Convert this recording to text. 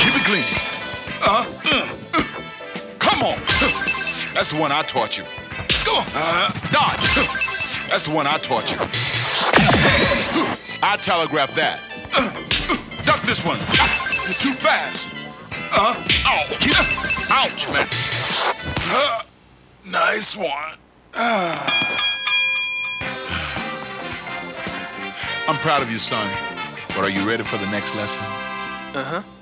Keep it clean. Come on. That's the one I taught you. Dodge. That's the one I taught you. I telegraph that. Duck this one. You're too fast. Ouch, man. Nice one. I'm proud of you, son. But are you ready for the next lesson? Uh-huh.